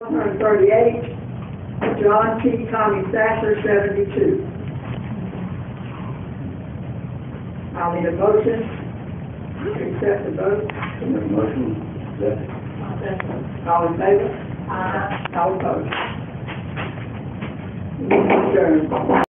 138, John T. Tommy Thatcher, 72. I'll need a motion to accept the vote. Motion, second. All in favor? All opposed? Meeting adjourned.